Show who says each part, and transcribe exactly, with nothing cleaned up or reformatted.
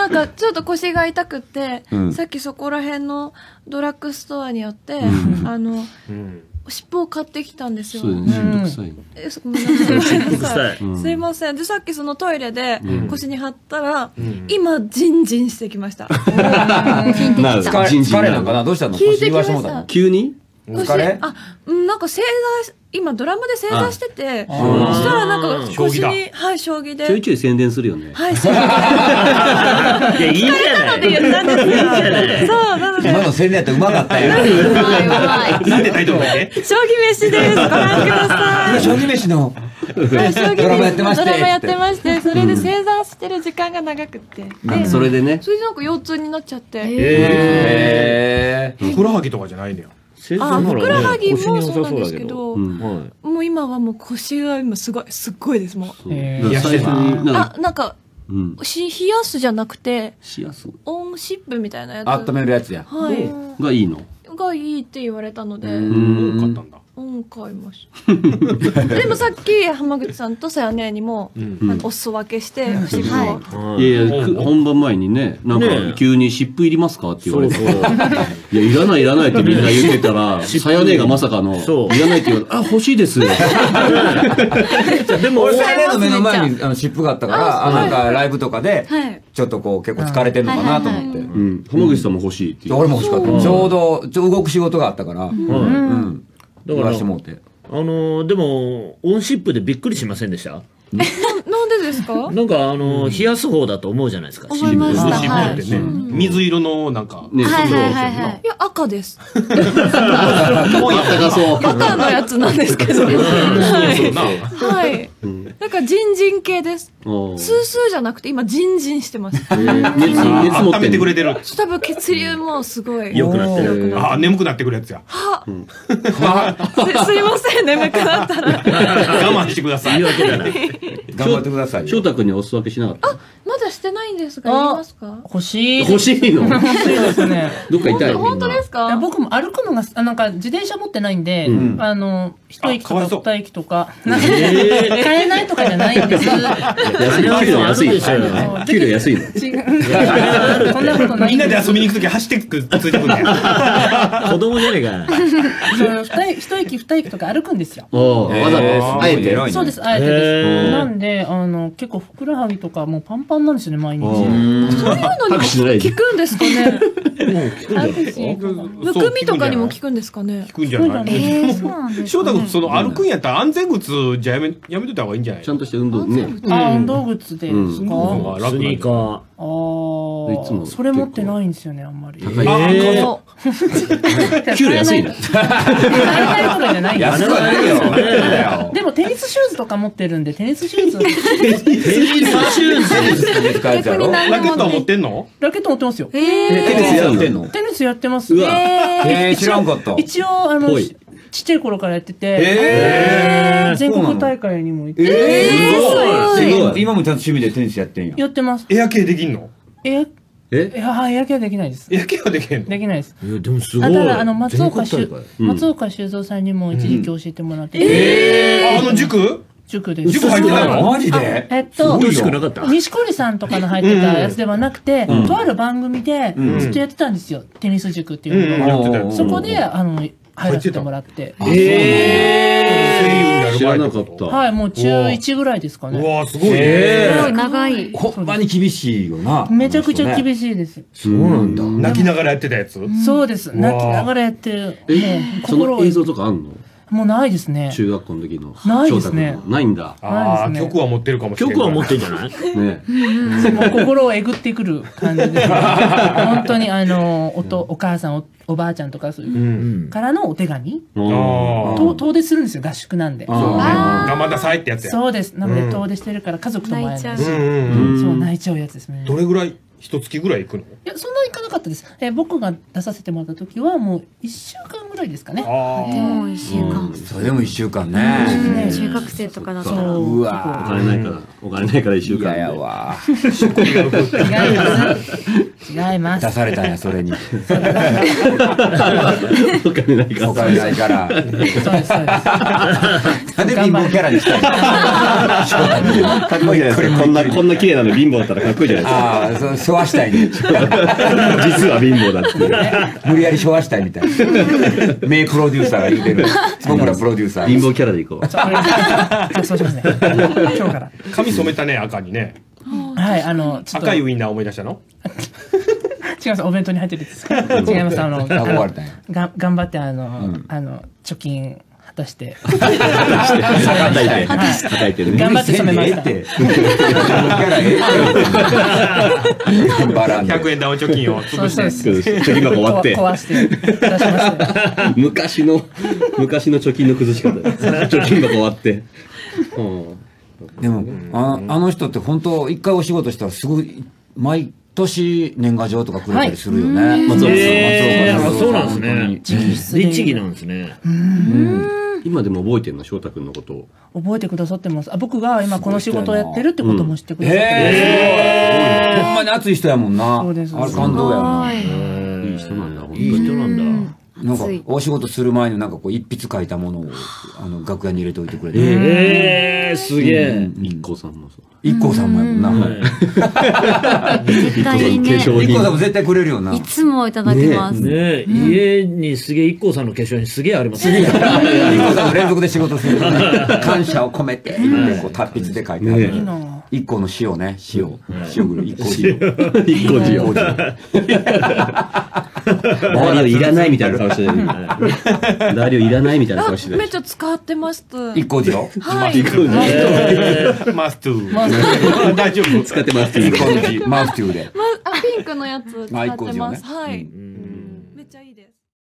Speaker 1: なんかちょっと腰が痛くて、うん、さっきそこら辺のドラッグストアによって、うん、あの、うん、尻尾を買ってきたんですよ。
Speaker 2: そうですね。尻尾臭い。
Speaker 1: え、ごめんなさい。すいません。で、さっきそのトイレで腰に貼ったら、うん、今、ジンジンしてきました。
Speaker 3: 疲れなんかなどうしたの？
Speaker 1: 聞いてきました。
Speaker 2: 急に？
Speaker 3: 疲れ？
Speaker 1: あ、なんか正座、今ドラムで正座してて、そしたらなんか腰に、はい、将棋で。
Speaker 2: ちょいちょい宣伝するよね。
Speaker 1: はい、そう。いや、いいじゃない。で言ったんですよ。そう、なので。
Speaker 3: 今の宣伝やったらうまかったよ。うまいうまい。なんでタイトルだけ？
Speaker 1: 将棋飯です。ご覧ください。
Speaker 3: 将棋飯の。ドラマやってまして。
Speaker 1: ドラマやってまして、それで正座してる時間が長くて。
Speaker 2: それでね。
Speaker 1: それでなんか腰痛になっちゃって。
Speaker 4: へー。ふくらはぎとかじゃないんだよ。
Speaker 1: あ、ふくらはぎもそうなんですけど、もう今はもう腰が今すごい、すっごいです、もう。あ、なんか、冷やすじゃなくて、オンシップみたいなやつ。
Speaker 3: 温めるやつや。
Speaker 1: はい。
Speaker 2: がいいの？
Speaker 1: がいいって言われたので。
Speaker 4: うん、買ったんだ。
Speaker 1: うん、買いました。でもさっき浜口さんとさやねにもお裾分けして尻尾。
Speaker 2: いやいや本番前にね、なんか急に湿布いりますかって言われて、いやいらないいらないってみんな言ってたら、さやねがまさかのいらないって言われて、あ欲しいです。で
Speaker 3: もさやねの目の前に湿布があったから、なんかライブとかでちょっとこう結構疲れてるのかなと思って。
Speaker 2: 浜口さんも欲しいって。
Speaker 3: 俺も欲しかった。ちょうど動く仕事があったから。だから、あの
Speaker 5: ー、でも、オンシップでびっくりしませんでした？
Speaker 1: な、なんでですか？
Speaker 5: なんか、あのー、冷やす方だと思うじゃないですか。
Speaker 1: 思いました。はい。
Speaker 4: 水色の、なんか、
Speaker 1: ね、はいはいはい。いや、赤です。赤のやつなんですけど。はい。はい。なんか、ジンジン系です。スースーじゃなくて、今、ジンジンしてます。熱
Speaker 4: 温めてくれてる。
Speaker 1: 多分、血流もすごい。
Speaker 5: 良くなってる。
Speaker 4: あ、眠くなってくるやつや。
Speaker 1: はすいません、眠くなったら。
Speaker 4: 我慢してください。
Speaker 3: 言い訳だな。頑張ってください。
Speaker 2: 翔太君にお裾分けしなかった？
Speaker 1: あ、まだしてないんですが、言いますか？
Speaker 6: 欲しい。
Speaker 2: 欲しいの？
Speaker 6: 欲しいですね。
Speaker 2: どっか痛い？
Speaker 1: 本当ですか？
Speaker 6: 僕も歩くのが、なんか自転車持ってないんで、あの、一駅とか二駅とか、買えないとかじゃないんです。
Speaker 2: 安い、給料安い。給料安いの？
Speaker 6: 違う。そんなことない。
Speaker 4: みんなで遊びに行くとき走ってく、ついてくるんだよ。
Speaker 5: 子供じゃねえか。
Speaker 6: 一駅二駅とか歩くんですよ。
Speaker 2: わざと、あえて。
Speaker 6: そうです、あえてです。なんで、あの、結構ふくらはぎとかもうパンパンなんですよね、毎日。そういう
Speaker 1: のにも効くんですかね？むくみとかにも効くんですかね？
Speaker 4: 効くんじゃない？翔太君、その歩くんやったら安全靴じゃやめ、やめといた方がいいんじゃない？
Speaker 2: ちゃんとした運動ね。
Speaker 6: あ、運動靴ですか？
Speaker 5: スニーカー。
Speaker 6: ああ、それ持ってないんですよね、あんまり。
Speaker 2: 高い。ああ、給料安いな。
Speaker 3: 安くはないよ。
Speaker 6: でもテニスシューズとか持ってるんで、テニスシューズ。テニス
Speaker 5: シューズ
Speaker 4: ラケットは持ってんの？
Speaker 6: ラケット持ってますよ。
Speaker 3: テニスやってんの？
Speaker 6: テニスやってます。
Speaker 3: えー、知らんかった。
Speaker 6: 一応、あの、ちっちゃい頃からやってて、全国大会にも行って。
Speaker 3: えー、すごい。今もちゃんと趣味でテニスやってんや。
Speaker 6: やってます。
Speaker 4: エア系できんの？
Speaker 6: エアえいや、エア系はできないです。
Speaker 4: エア系はできへんの？
Speaker 6: できないです。
Speaker 5: いや、でもすごい。
Speaker 6: ただ、あの、松岡修、松岡修造さんにも一時期教えてもらって。
Speaker 4: えー、あの塾？
Speaker 6: 塾です。
Speaker 4: 塾入ってないの？
Speaker 3: マジで？
Speaker 6: えっと、
Speaker 5: 錦
Speaker 6: 織さんとかの入ってたやつではなくて、とある番組でずっとやってたんですよ。テニス塾っていうのを。そこで、あの、入らせてもらって。
Speaker 4: ええ、
Speaker 2: 知らなかった。
Speaker 6: はい、もう中いちぐらいですかね。
Speaker 4: うわ、すごいね。
Speaker 1: すごい長い。
Speaker 3: ほんまに厳しいよな。
Speaker 6: めちゃくちゃ厳しいです。
Speaker 3: そうなんだ。
Speaker 4: 泣きながらやってたやつ？
Speaker 6: そうです。泣きながらやってる。
Speaker 2: え、その映像とかあんの？
Speaker 6: もうないですね。
Speaker 2: 中学校の時の。
Speaker 6: ないですね。
Speaker 2: ないんだ。
Speaker 4: ああ、曲は持ってるかもしれない。
Speaker 5: 曲は持ってんじゃない？
Speaker 2: ね。
Speaker 6: もう心をえぐってくる感じで。本当にあの、おと、お母さん、おばあちゃんとかそういうからのお手紙遠出するんですよ、合宿なんで。
Speaker 4: 我慢なさいってやつや。
Speaker 6: そうです。なので遠出してるから家族とも会えないし。そう泣いちゃうやつですね。
Speaker 4: どれぐらい一月ぐらい行くの？い
Speaker 6: や、そんなに行かなかったです。え僕が出させてもらった時はもういっしゅうかんぐらいですかね。
Speaker 1: ああ。でもいっしゅうかん。
Speaker 3: それでもいっしゅうかんね。
Speaker 1: 中学生とかだったら。
Speaker 3: うわ
Speaker 2: お金ないから、お金ないからいっしゅうかん。
Speaker 3: いややわ。
Speaker 6: 違います。
Speaker 3: 出されたんや、それに。お金
Speaker 2: ないから。
Speaker 3: お金ないから。そうです、そうです。なんで貧乏キャラにしたいの？かっこいいじゃないですか。
Speaker 2: こんな、こんな綺麗なの貧乏だったらかっこいいじゃないですか。
Speaker 3: ああ、そう、昭和したいね。
Speaker 2: 実は貧乏だって。
Speaker 3: 無理やり昭和したいみたいな。名プロデューサーが言ってる。僕らプロデューサー。
Speaker 2: 貧乏キャラでいこう。
Speaker 6: そうしますね。今日から。
Speaker 4: 髪染めたね、赤にね。
Speaker 6: はい、あの、
Speaker 4: 赤いウインナー思い出したの？
Speaker 6: 違います、お弁当に入ってるんです。違います、あの、
Speaker 3: 憧れたんや。
Speaker 6: が頑張ってあの、あの貯金果たして。
Speaker 2: 叩いてる。
Speaker 6: 頑張って染めました。
Speaker 4: ひゃくえん玉貯金を潰して
Speaker 2: 貯金箱割って
Speaker 6: 壊して出しました。
Speaker 2: 昔の昔の貯金の崩し方。貯金箱割って。
Speaker 3: でもああの人って本当一回お仕事したらすごい毎年年賀状とかくれたりするよね。
Speaker 5: 松岡さん。そうなんですね。律儀なんですね。
Speaker 2: 今でも覚えてるの翔太君のことを。
Speaker 6: 覚えてくださってます。あ、僕が今この仕事をやってるってことも知ってくださってます。
Speaker 3: へー、ほんまに熱い人やもんな。
Speaker 6: そうです。
Speaker 3: あれ感動やな。
Speaker 2: いい人なんだ。本当
Speaker 5: いい人なんだ。
Speaker 3: なんかお仕事する前になんかこう一筆書いたものをあの楽屋に入れておいてくれて。
Speaker 5: ええ、すげえ。
Speaker 2: 一光さんもそう。
Speaker 3: 一光さんもやもんな。
Speaker 7: 絶対ね。
Speaker 3: 一光さんも絶対くれるよな。
Speaker 7: いつもいただきます。
Speaker 5: ね、家にすげえ一光さんの化粧品すげえありますね。
Speaker 3: 一光さん連続で仕事する。感謝を込めてこう達筆で書いてある。一光の塩ね、塩、塩ぐる一光塩。
Speaker 2: 一光塩。ダリオいらないみたいな顔してる。ダリオいらないみたいな顔してる。
Speaker 1: めっちゃ使ってます。
Speaker 3: 一光塩。
Speaker 1: はい。
Speaker 4: マストゥー。
Speaker 2: 大丈夫。使ってます。
Speaker 3: マウステューで。
Speaker 1: あ、ピンクのやつ使ってます。はい。